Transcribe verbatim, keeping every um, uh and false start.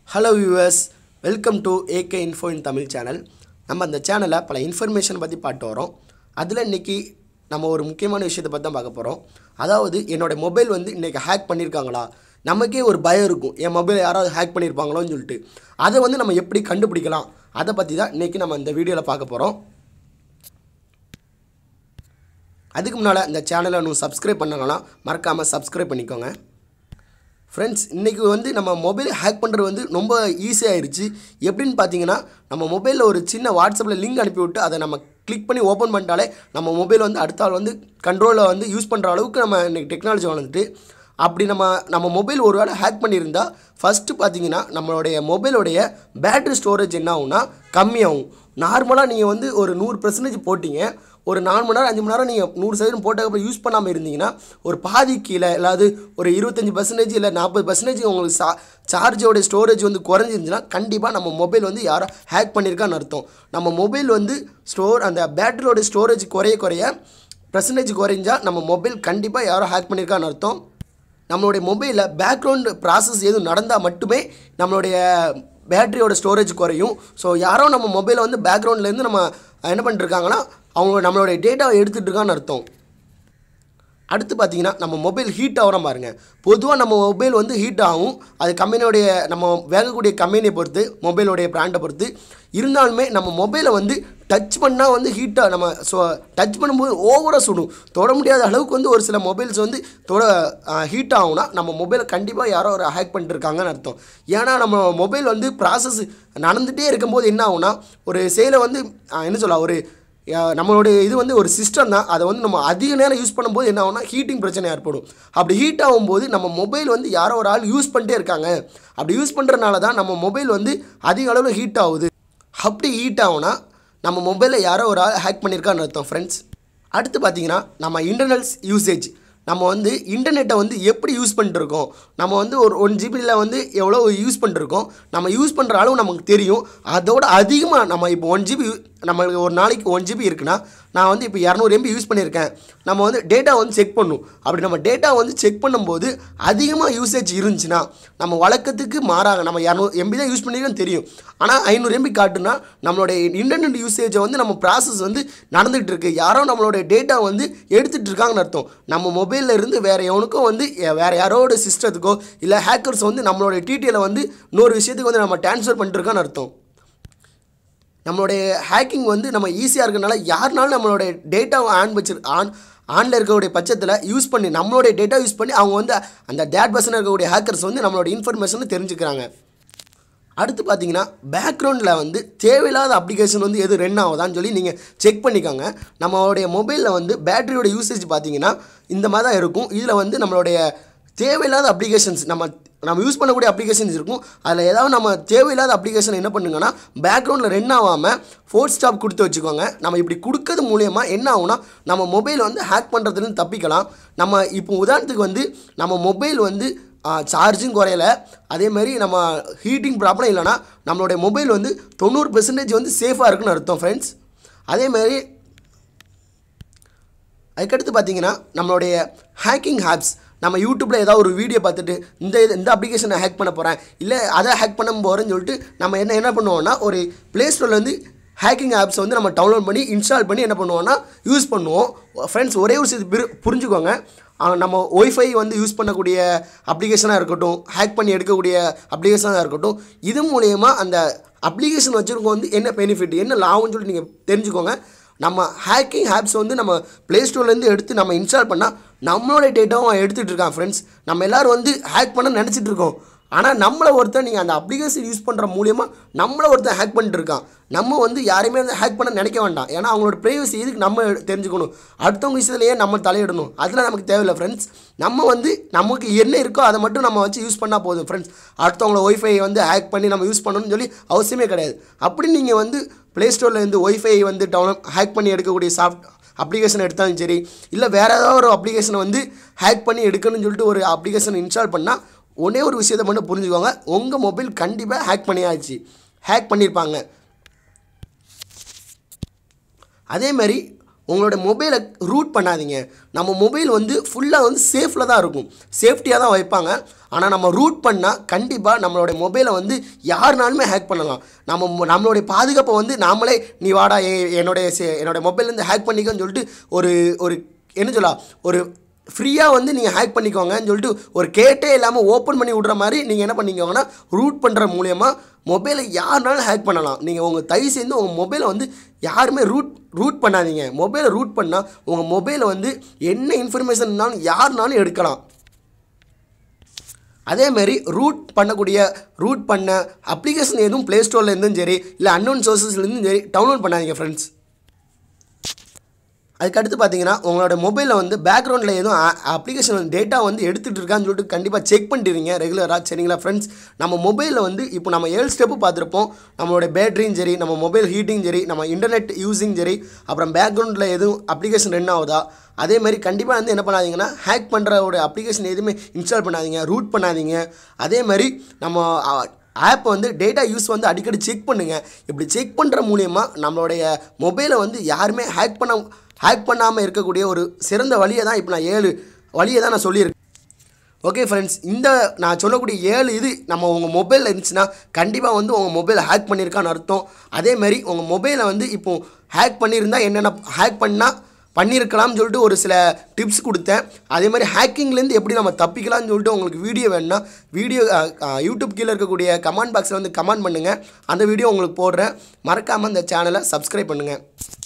Hello viewers, welcome to A K Info in Tamil channel. நம்ம அந்த சேனல்ல பல இன்ஃபர்மேஷன் பத்தி பார்த்து வரோம். அதுல இன்னைக்கு நம்ம ஒரு முக்கியமான விஷயத்தை பத்தி தான் பார்க்க போறோம். அதாவது என்னோட மொபைல் வந்து இன்னைக்கு ஹேக் பண்ணிருக்காங்களா? நமக்கே ஒரு பயம் இருக்கும். என் மொபைலை யாராவது ஹேக் பண்ணிருப்பாங்களோன்னு சொல்லிட்டு. அதை வந்து நம்ம எப்படி கண்டுபிடிக்கலாம்? அதை பத்தி தான் இன்னைக்கு நம்ம இந்த வீடியோல பார்க்க போறோம். அதுக்கு முன்னால இந்த சேனலை இன்னும் சப்ஸ்கிரைப் பண்ணலனா மறக்காம சப்ஸ்கிரைப் பண்ணிக்கோங்க. Friends, இன்னைக்கு வந்து நம்ம மொபைல் ஹேக் பண்றது வந்து ரொம்ப ஈஸி ஆயிருச்சு. எப்படின்னு பாத்தீங்கன்னா நம்ம மொபைல்ல ஒரு சின்ன வாட்ஸ்அப்ல லிங்க் அனுப்பி விட்டு அதை நம்ம கிளிக் பண்ணி ஓபன் பண்ணிட்டாலே நம்ம மொபைல் வந்து அடுத்த ஆள் வந்து கண்ட்ரோல்ல வந்து யூஸ் பண்ற அளவுக்கு நம்ம இன்னைக்கு டெக்னாலஜி வளர்ந்துட்டு அப்படி நம்ம நம்ம மொபைல் ஒருவேளை ஹேக் பண்ணியிருந்தா ஃபர்ஸ்ட் பாத்தீங்கன்னா நம்மளுடைய மொபைலோட பேட்டரி ஸ்டோரேஜ் என்ன ஆகும்னா கம்மியாகும். நார்மலா நீங்க வந்து ஒரு நூறு சதவீதம் போடிங்க ஒரு நாலு மணி நேரம் அஞ்சு மணி நேரம் நீங்க நூறு சதவீதம் போட்டதுக்கு அப்புறம் யூஸ் பண்ணாம இருந்தீங்கன்னா ஒரு பாதி கீழ இல்லது ஒரு இருபத்தஞ்சு சதவீதம் இல்ல நாற்பது சதவீதம் உங்களுக்கு சார்ஜோட ஸ்டோரேஜ் வந்து குறைஞ்சிருந்தா கண்டிப்பா நம்ம மொபைல் வந்து யாரோ ஹேக் பண்ணிருக்கான்னு அர்த்தம். நம்ம மொபைல் வந்து ஸ்டோர் அந்த பேட்டரியோட ஸ்டோரேஜ் குறைய குறைய percentage குறைஞ்சா நம்ம மொபைல் கண்டிப்பா யாரோ ஹேக் பண்ணிருக்கான்னு அர்த்தம். நம்மளுடைய மொபைல்ல பேக்ரவுண்ட் process எது நடந்தா மட்டுமே நம்மளுடைய பேட்டரியோட ஸ்டோரேஜ் குறையும். சோ யாரோ நம்ம மொபைலை வந்து பேக்ரவுண்ட்ல இருந்து நம்ம என்ன பண்ணிட்டு இருக்காங்கன்னா அவங்க நம்மளோட டேட்டாவை எடுத்துட்டு இருக்கான்னு அர்த்தம். அடுத்து பாத்தீங்கன்னா நம்ம மொபைல் ஹீட் ஆவற பாருங்க. பொதுவா நம்ம மொபைல் வந்து ஹீட் ஆகும். அது கம்பெனியோட நம்ம வேகக்கூடிய கம்பெனியை பொறுத்து மொபைலோட பிராண்டை பொறுத்து இருந்தாலுமே நம்ம மொபைலை வந்து டச் பண்ணா வந்து ஹீட்டா நம்ம டச் பண்ணும்போது ஓவரா சுடும். தொட முடியாத அளவுக்கு வந்து ஒரு சில மொபைல்ஸ் வந்து தொட ஹீட் ஆகும்னா நம்ம மொபைலை கண்டிப்பா யாரோ ஒரு ஹேக் பண்ணிட்டு இருக்காங்கன்னு அர்த்தம். ஏன்னா நம்ம மொபைல் வந்து process நடந்துட்டே இருக்கும்போது என்ன ஆகும்னா ஒரு செயலை வந்து என்ன சொல்ல ஒரு நம்மளோட இது வந்து ஒரு சிஸ்டம் தான். அதை வந்து நம்ம அதிக நேரம் யூஸ் பண்ணும்போது என்ன ஆகும்னா ஹீட்டிங் பிரச்சனை ஏற்படும். அப்படி ஹீட் ஆகும்போது நம்ம மொபைல் வந்து யாரோ ஒரு ஆள் யூஸ் பண்ணிட்டே இருக்காங்க. அப்படி யூஸ் பண்றனால தான் நம்ம மொபைல் வந்து அதிக அளவுல ஹீட் ஆகுது. அப்படி ஹீட் ஆகுனா நம்ம மொபைலை யாரோ ஒரு ஆள் ஹேக் பண்ணிருக்கான்னு அர்த்தம் फ्रेंड्स. அடுத்து பாத்தீங்கன்னா நம்ம இன்டர்னல் யூசேஜ் நம்ம வந்து இன்டர்நெட்டை வந்து எப்படி யூஸ் பண்ணிட்டு இருக்கோம். நம்ம வந்து ஒரு ஒன் ஜிபில வந்து எவ்வளவு யூஸ் பண்ணிட்டு இருக்கோம். நம்ம யூஸ் பண்ற அளவு நமக்கு தெரியும். அதோட அதிகமா நம்ம இப்போ ஒன் ஜிபி நமக்கு ஒரு நாளைக்கு ஒன் ஜிபி இருக்குனா நான் வந்து இப்போ இருநூறு எம்பி யூஸ் பண்ணிருக்கேன். நம்ம வந்து டேட்டா வந்து செக் பண்ணனும். அப்படி நம்ம டேட்டா வந்து செக் பண்ணும்போது அதிகமா யூசேஜ் இருந்துச்சுனா நம்ம வழக்கத்துக்கு மாறாக நம்ம இருநூறு எம்பி தான் யூஸ் பண்ணிருக்கோம் தெரியும். ஆனா ஐநூறு எம்பி காட்டுனா நம்மளோட இன்டர்நெட் யூசேஜ் வந்து நம்ம process வந்து நடந்துட்டு இருக்கு. யாரோ நம்மளோட டேட்டா வந்து எடுத்துட்டு இருக்காங்கன்னு அர்த்தம். நம்ம மொபைல்ல இருந்து வேற எவனுக்கோ வந்து வேற யாரோட சிஸ்டத்துக்கோ இல்ல ஹேக்கர்ஸ் வந்து நம்மளோட டிடிஎல வந்து இன்னொரு விஷயத்துக்கு வந்து நம்ம ட்ரான்ஸ்ஃபர் பண்ணிட்டு இருக்கான்னு அர்த்தம். நம்மளோட ஹேக்கிங் வந்து நம்ம ஈஸியா இருக்கனால யார்னாலும் நம்மளோட டேட்டாவை ஆன் வச்சு ஆன் ஆன்ல இருக்கக்கூடிய பட்சத்துல யூஸ் பண்ணி நம்மளோட டேட்டா யூஸ் பண்ணி அவங்க வந்து அந்த டேட் பர்சன் இருக்கக்கூடிய ஹேக்கர்ஸ் வந்து நம்மளோட இன்ஃபர்மேஷன் தெரிஞ்சுக்கறாங்க. அடுத்து பாத்தீங்கன்னா பேக்ரவுண்ட்ல வந்து தேவையில்லாத அப்ளிகேஷன் வந்து எது ரன் ஆகுதான்னு சொல்லி நீங்க செக் பண்ணிக்கோங்க. நம்மளுடைய மொபைல்ல வந்து பேட்டரியோட யூசேஜ் பாத்தீங்கன்னா இந்த மாதிரி தான் இருக்கும். இதுல வந்து நம்மளுடைய தேவையில்லாத அப்ளிகேஷன்ஸ் நம்ம நம்ம யூஸ் பண்ணக்கூடிய அப்ளிகேஷன்ஸ் இருக்கும். அதுல ஏதாவது நம்ம தேவையில்லாத அப்ளிகேஷன் என்ன பண்ணுங்கன்னா பேக்ரவுண்ட்ல ரன் ஆகாம ஃபோர்ஸ் ஸ்டாப் கொடுத்து வச்சுக்கோங்க. நம்ம இப்படி கொடுக்கிறது மூலமா என்ன ஆகும்னா நம்ம மொபைல் வந்து ஹேக் பண்றதுல இருந்து தப்பிக்கலாம். நம்ம இப்போ உதாரணத்துக்கு வந்து நம்ம மொபைல் வந்து சார்ஜிங் குறையல அதே மாதிரி நம்ம ஹீட்டிங் ப்ராப்ளம் இல்லனா நம்மளுடைய மொபைல் வந்து தொண்ணூறு சதவீதம் வந்து சேஃபா இருக்குன்னு அர்த்தம் फ्रेंड्स. அதே மாதிரி அதுக்கு அடுத்து பாத்தீங்கன்னா நம்மளுடைய ஹேக்கிங் ஆப்ஸ் நம்ம யூடியூப்ல ஏதாவது ஒரு வீடியோ பார்த்துட்டு இந்த இந்த அப்ளிகேஷனை ஹேக் பண்ண போறேன் இல்ல அதை ஹேக் பண்ண போறேன்னு சொல்லிட்டு நம்ம என்ன என்ன பண்ணுவோம்னா ஒரு Play Storeல இருந்து ஹேக்கிங் ஆப்ஸ் வந்து நம்ம டவுன்லோட் பண்ணி இன்ஸ்டால் பண்ணி என்ன பண்ணுவோம்னா யூஸ் பண்ணுவோம். फ्रेंड्स ஒரே ஒரு விஷயத்தை புரிஞ்சுக்கோங்க. நம்ம Wi-Fi வந்து யூஸ் பண்ணக்கூடிய அப்ளிகேஷனா இருக்கட்டும் ஹேக் பண்ணி எடுக்கக்கூடிய அப்ளிகேஷனா இருக்கட்டும் இது மூலமா அந்த அப்ளிகேஷன் வச்சிருக்கோம் வந்து என்ன பெனிஃபிட் என்ன லாபம்னு சொல்லி நீங்க தெரிஞ்சுக்கோங்க. நம்ம ஹேக்கிங் ஆப்ஸ் வந்து நம்ம Play Storeல இருந்து எடுத்து நம்ம இன்ஸ்டால் பண்ணா நம்மளோட டேட்டாவை எடுத்துட்டு இருக்கான் फ्रेंड्स. நம்ம எல்லாரும் வந்து ஹேக் பண்ண நினைச்சிட்டு இருக்கோம். ஆனா நம்மள ஒருத்தன் நீங்க அந்த அப்ளிகேஷன் யூஸ் பண்ற மூலமா நம்மள ஒருத்தன் ஹேக் பண்ணிட்டு இருக்கான். நம்ம வந்து யாரையுமே வந்து ஹேக் பண்ண நினைக்க வேண்டாம். ஏன்னா அவங்களோட பிரைவசி எதுக்கு நம்ம தெரிஞ்சுக்கணும். அடுத்தவங்க விஷயத்திலேயே நம்ம தலையிடணும். அதெல்லாம் நமக்கு தேவையில்லை फ्रेंड्स. நம்ம வந்து நமக்கு என்ன இருக்கோ அதை மட்டும் நம்ம வச்சு யூஸ் பண்ணா போதும் फ्रेंड्स. அடுத்தவங்கள Wi-Fi வந்து ஹேக் பண்ணி நம்ம யூஸ் பண்ணணும்னு சொல்லி அவசியமே கிடையாது. அப்படி நீங்க வந்து Play Storeல இருந்து Wi-Fi வந்து டவுன்லோட் ஹேக் பண்ணி எடுக்கக்கூடிய சாஃப்ட் அப்ளிகேஷன் எடுத்தாலும் சரி இல்ல வேற ஏதாவது ஒரு அப்ளிகேஷனை வந்து ஹேக் பண்ணி எடுக்கணும்னு சொல்லிட்டு ஒரு அப்ளிகேஷன் இன்ஸ்டால் பண்ணா ஒரே ஒரு விஷயத்தை மட்டும் புரிஞ்சுக்கோங்க. உங்க மொபைல் கண்டிப்பா ஹேக் பண்ணியாச்சு. ஹேக் பண்ணிருப்பாங்க. அதே மாதிரி உங்களோட மொபைலை ரூட் பண்ணாதீங்க. நம்ம மொபைல் வந்து ஃபுல்லாக வந்து சேஃபில் தான் இருக்கும், சேஃப்டியாக தான் வைப்பாங்க. ஆனால் நம்ம ரூட் பண்ணால் கண்டிப்பாக நம்மளோட மொபைலை வந்து யாருனாலுமே ஹேக் பண்ணலாம். நம்ம நம்மளுடைய பாதுகாப்பை வந்து நாமளே நீ வாடா என்னுடைய என்னோடய மொபைல்லேருந்து ஹேக் பண்ணிக்கோன்னு சொல்லிட்டு ஒரு ஒரு என்ன சொல்லலாம் ஒரு ஃப்ரீயாக வந்து நீங்கள் ஹேக் பண்ணிக்கோங்கன்னு சொல்லிட்டு ஒரு கேட்டே இல்லாமல் ஓப்பன் பண்ணி விட்ற மாதிரி நீங்கள் என்ன பண்ணிக்கோங்கன்னா ரூட் பண்ணுற மூலயமா மொபைலை யாருனாலும் ஹேக் பண்ணலாம். நீங்கள் உங்கள் தயவு சேர்ந்து உங்கள் மொபைலை வந்து யாருமே ரூட் ரூட் பண்ணாதீங்க. மொபைலை ரூட் பண்ணால் உங்கள் மொபைலை வந்து என்ன இன்ஃபர்மேஷன் இருந்தாலும் யாருனாலும் எடுக்கலாம். அதேமாரி ரூட் பண்ணக்கூடிய ரூட் பண்ண அப்ளிகேஷன் எதுவும் ப்ளே ஸ்டோர்லேருந்தும் சரி இல்லை அன்னோன் சோர்ஸஸ்லேருந்தும் சரி டவுன்லோட் பண்ணாதீங்க ஃப்ரெண்ட்ஸ். அதுக்கடுத்து பார்த்தீங்கன்னா உங்களோட மொபைலில் வந்து பேக்ரவுண்டில் எதுவும் அப்ளிகேஷன் டேட்டா வந்து எடுத்துகிட்டு இருக்கான்னு சொல்லிட்டு கண்டிப்பாக செக் பண்ணிடுவீங்க ரெகுலராக. சரிங்களா ஃப்ரெண்ட்ஸ், நம்ம மொபைலில் வந்து இப்போ நம்ம ஏழு ஸ்டெப்பு பார்த்துருப்போம். நம்மளோட பேட்டரியும் சரி, நம்ம மொபைல் ஹீட்டிங் சரி, நம்ம இன்டர்நெட் யூஸிங் சரி, அப்புறம் பேக்ரவுண்டில் எதுவும் அப்ளிகேஷன் ரன் ஆகுதா. அதேமாதிரி கண்டிப்பாக வந்து என்ன பண்ணாதீங்கன்னா ஹேக் பண்ணுறோட அப்ளிகேஷன் எதுவுமே இன்ஸ்டால் பண்ணாதீங்க, ரூட் பண்ணாதீங்க. அதேமாதிரி நம்ம ஆப் வந்து டேட்டா யூஸ் வந்து அடிக்கடி செக் பண்ணுங்கள். இப்படி செக் பண்ணுற மூலயமா நம்மளுடைய மொபைலை வந்து யாருமே ஹேக் பண்ண ஹேக் பண்ணாமல் இருக்கக்கூடிய ஒரு சிறந்த வழியை தான் இப்போ நான் ஏழு வழியை தான் நான் சொல்லியிருக்கேன். ஓகே ஃப்ரெண்ட்ஸ், இந்த நான் சொல்லக்கூடிய ஏழு இது நம்ம உங்கள் மொபைலில் இருந்துச்சுன்னா கண்டிப்பாக வந்து உங்கள் மொபைலை ஹேக் பண்ணியிருக்கான்னு அர்த்தம். அதேமாதிரி உங்கள் மொபைலை வந்து இப்போது ஹேக் பண்ணியிருந்தால் என்னென்ன ஹேக் பண்ணால் பண்ணியிருக்கலாம்னு சொல்லிட்டு ஒரு சில டிப்ஸ் கொடுத்தேன். அதே மாதிரி ஹேக்கிங்லேருந்து எப்படி நம்ம தப்பிக்கலாம்னு சொல்லிட்டு உங்களுக்கு வீடியோ வேணுன்னா வீடியோ யூடியூப் கீழே இருக்கக்கூடிய கமெண்ட் பாக்ஸில் வந்து கமெண்ட் பண்ணுங்கள். அந்த வீடியோ உங்களுக்கு போடுறேன். மறக்காமல் இந்த சேனலை சப்ஸ்கிரைப் பண்ணுங்கள்.